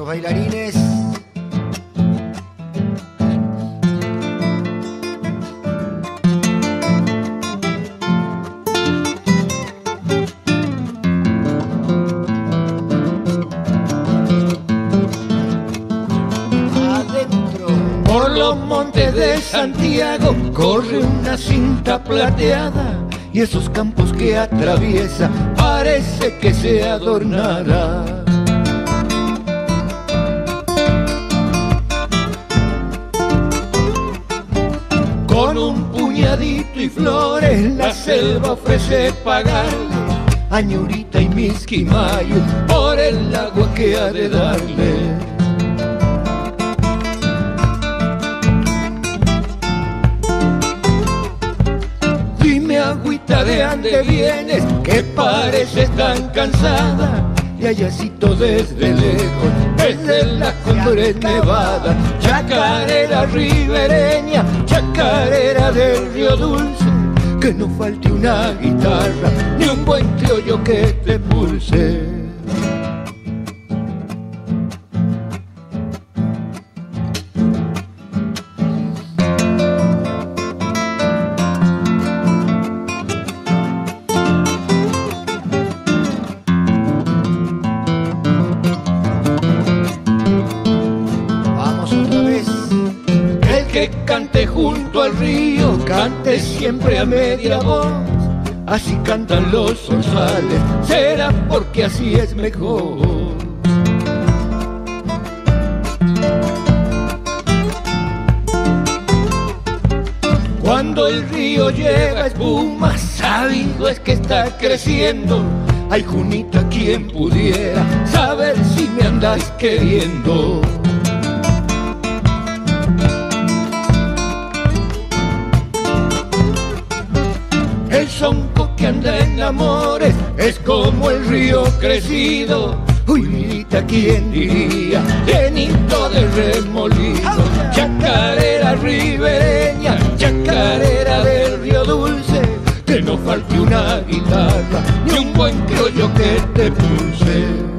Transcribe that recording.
bailarines. Por los montes de Santiago corre una cinta plateada y esos campos que atraviesa parece que se adornará. Con un puñadito y flores la selva ofrece pagarle a Ñurita y Misquimayo por el agua que ha de darle. Agüita, ¿de dónde vienes? Que pareces tan cansada. Y allácito desde lejos, desde la cumbre nevada, chacarera ribereña, chacarera del Río Dulce, que no falte una guitarra, ni un buen criollo que te pulse. Que cante junto al río, cante siempre a media voz, así cantan los zorzales, será porque así es mejor. Cuando el río lleva espuma, sabido es que está creciendo. Ay, Junita, quien pudiera saber si me andas queriendo. El sonco que anda en amores es como el río crecido. Uy, Mirita, ¿quién diría? Llenito de remolino. Chacarera ribereña, chacarera del Río Dulce, que no falte una guitarra, ni un buen criollo que te pulse.